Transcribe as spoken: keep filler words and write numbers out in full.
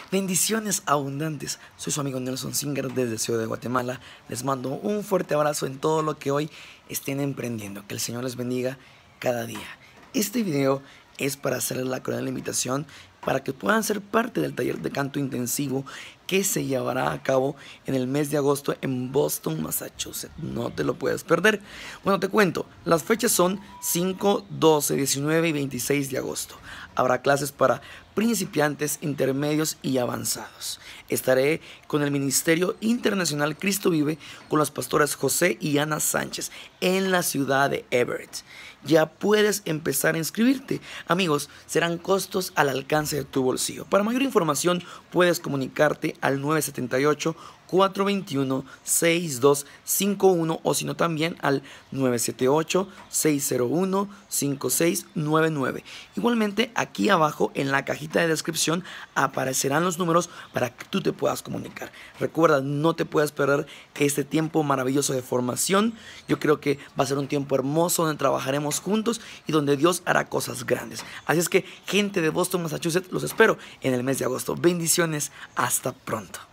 Bendiciones abundantes. Soy su amigo Nelson Singer desde Ciudad de Guatemala. Les mando un fuerte abrazo en todo lo que hoy estén emprendiendo. Que el Señor les bendiga cada día. Este video es para hacerles la cordial invitación para que puedan ser parte del taller de canto intensivo que se llevará a cabo en el mes de agosto en Boston, Massachusetts. No te lo puedes perder. Bueno, te cuento, las fechas son cinco, doce, diecinueve y veintiséis de agosto. Habrá clases para principiantes, intermedios y avanzados. Estaré con el Ministerio Internacional Cristo Vive con los pastores José y Ana Sánchez en la ciudad de Everett. Ya puedes empezar a inscribirte. Amigos, serán costos al alcance de tu bolsillo. Para mayor información puedes comunicarte al nueve siete ocho, cuatro dos uno, seis dos cinco uno o si no también al nueve siete ocho, seis cero uno, cinco seis nueve nueve. Igualmente aquí abajo en la cajita de descripción aparecerán los números para que tú te puedas comunicar. Recuerda, no te puedes perder este tiempo maravilloso de formación. Yo creo que va a ser un tiempo hermoso donde trabajaremos juntos y donde Dios hará cosas grandes. Así es que, gente de Boston, Massachusetts, los espero en el mes de agosto. Bendiciones, hasta pronto.